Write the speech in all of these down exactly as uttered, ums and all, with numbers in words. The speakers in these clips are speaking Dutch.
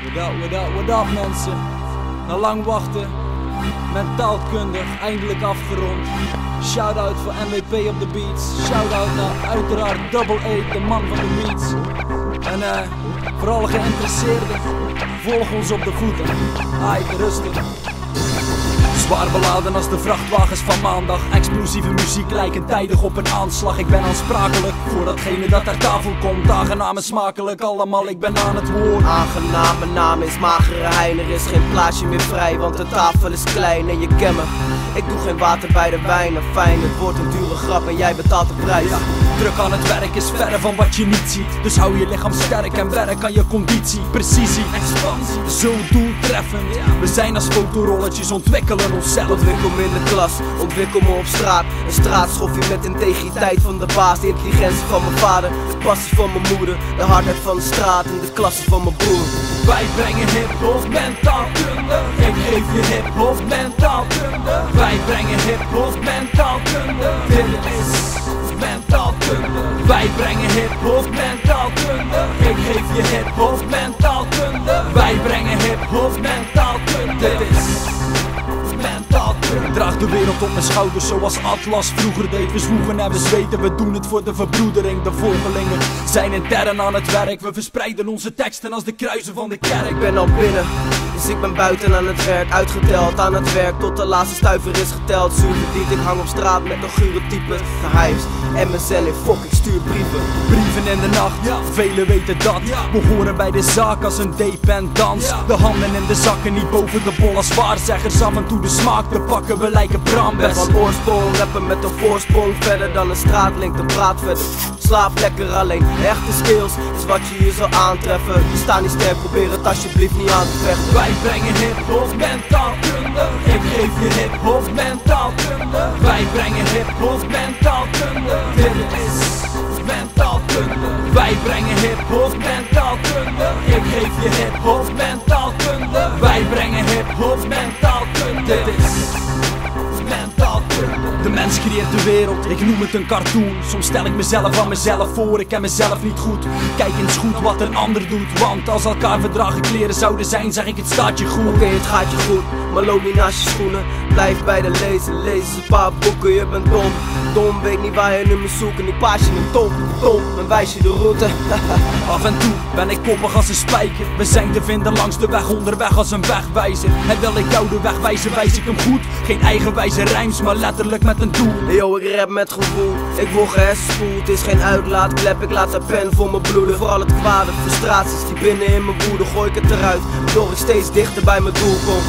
What up, what up, what up mensen. Na lang wachten, mentaalkundig, eindelijk afgerond. Shout-out voor M W P op de beats. Shout-out naar uiteraard Double A, de man van de beats. En eh, voor alle geïnteresseerden, volg ons op de voeten. Ai, rustig. Zwaar beladen als de vrachtwagens van maandag. Explosieve muziek lijken tijdig op een aanslag. Ik ben aansprakelijk voor datgene dat ter tafel komt. Aangenaam en smakelijk allemaal, ik ben aan het woord. Aangenaam, mijn naam is Magere Hein. Er is geen plaatsje meer vrij, want de tafel is klein en je kent me. Ik doe geen water bij de wijn, en fijn, het wordt een dure grap en jij betaalt de prijs. Ja, druk aan het werk is verre van wat je niet ziet. Dus hou je lichaam sterk en werk aan je conditie. Precisie, expansie, zo doeltreffend. We zijn als fotorolletjes, ontwikkelen onszelf. Ontwikkel me in de klas, ontwikkel me op straat. Een straatschoffie met integriteit van de baas. De intelligentie van mijn vader, de passie van mijn moeder. De hardheid van de straat en de klasse van mijn broer. Wij brengen hip-hop mentaalkunde. Ik geef je hip-hop mentaalkunde. Wij brengen hip-hop mentaalkunde. Dit is mentaalkunde. Wij brengen hip-hop mentaalkunde. Ik geef je hip-hop mentaalkunde. Wij brengen hip-hop mentaalkunde. Dit is mentaalkunde. Ik draag de wereld op mijn schouders zoals Atlas vroeger deed. We zwoegen en we zweten, we doen het voor de verbroedering. De volgelingen zijn intern aan het werk. We verspreiden onze teksten als de kruisen van de kerk. Ik ben al binnen, dus ik ben buiten aan het werk. Uitgeteld aan het werk tot de laatste stuiver is geteld. Zuur verdiend, ik hang op straat met nog gure types. Geheimst, M S N en fuck, ik stuur brieven. Brieven in de nacht, ja. Velen weten dat. Ja. We horen bij de zaak als een D-pen dans. Ja. De handen in de zakken, niet boven de bol als waarzeggers. Af en toe de smaak te pakken, we lijken brambes. Van oorsprong, rappen met een voorsprong. Verder dan een straatlink, de praat verder. Slaap lekker alleen, echte skills is wat je hier zal aantreffen. Je staat niet sterk, probeer het alsjeblieft niet aan te vechten. Wij brengen hip-hop mentaalkunde. Ik geef je hip-hop mentaalkunde. Wij brengen hip-hop mentaalkunde. Dit is mentaalkunde. Wij brengen hip-hop mentaalkunde. Ik geef je hip-hop mentaalkunde. Wij brengen hip-hop mentaalkunde. Dit is mentaalkunde. De mens creëert de wereld, ik noem het een cartoon. Soms stel ik mezelf aan mezelf voor, ik ken mezelf niet goed. Kijk eens goed wat een ander doet, want als elkaar verdragen kleren zouden zijn, zeg ik het staat je goed. Oké, okay, het gaat je goed, maar loop niet naast je schoenen. Blijf bij de lezen, lees eens een paar boeken, je bent dom. Dom, weet niet waar je nummers zoekt en ik paas je een tom. Tom, en wijs je de route. Af en toe ben ik koppig als een spijker. We zijn te vinden langs de weg, onderweg als een wegwijzer. En wil ik jou de weg wijzen, wijs ik hem goed. Geen eigenwijze rijms, maar letterlijk met een doel. Yo, ik rap met gevoel, ik word gehersenspoeld. Het is geen uitlaatklep, ik laat de pen voor me bloeden. Vooral het kwade, frustraties die binnen in mijn woede. Gooi ik het eruit, waardoor ik steeds dichter bij mijn doel kom.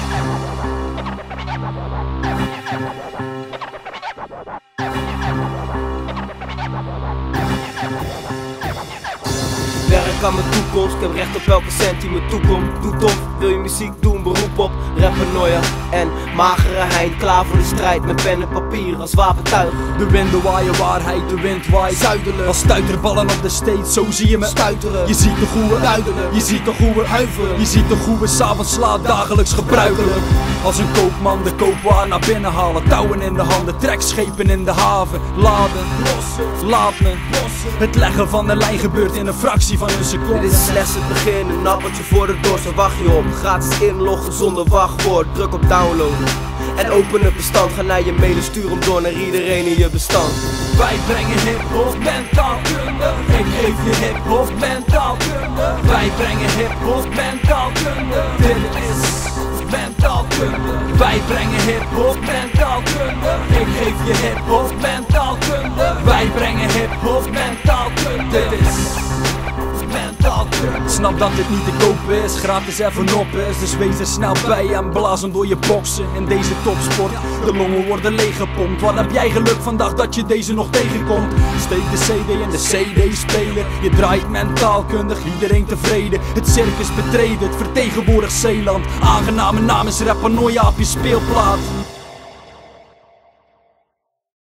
Werk aan mijn toekomst, ik heb recht op elke cent die me toekomt. Doe tof, wil je muziek doen, beroep op rapparnoia en Magere Hein. Klaar voor de strijd met pen en papier als wapentuig. De winden waaien waarheid, de wind waait zuidelijk. Als stuiterballen op de stage, zo zie je me stuiteren. Je ziet de goeie duidelijk, je ziet de goeie huiveren. Je ziet de goeie s'avonds slaat, dagelijks gebruikelijk. Als een koopman de koopwaar naar binnen halen. Touwen in de handen, trekschepen in de haven. Laden, lossen, laat me lossen. Het leggen van de lijn gebeurt in een fractie van een seconde. Dit is slechts het begin, een appeltje voor de dorst. Waar wacht je op? Gratis inloggen zonder wachtwoord. Druk op downloaden en open het bestand. Ga naar je mailen, stuur hem door naar iedereen in je bestand. Wij brengen hip-hop mentaalkunde. Ik geef je hip-hop mentaalkunde. Wij brengen hip-hop mentaalkunde. Dit is mentaalkunde. Wij brengen hip-hop mentaalkunde. Ik geef je hip-hop mentaalkunde. Wij brengen hip-hop mentaalkunde. Dit is mentaalkunde. Snap dat dit niet te kopen is, gratis even op is. Dus wees er snel bij en blaas hem door je boksen. In deze topsport, de longen worden leeggepompt. Wat heb jij geluk vandaag dat je deze nog tegenkomt? Steek de C D in de C D-speler. Je draait mentaalkundig, iedereen tevreden. Het circus betreden, het vertegenwoordigt Zeeland. Aangename naam is rapparnoia op je speelplaat.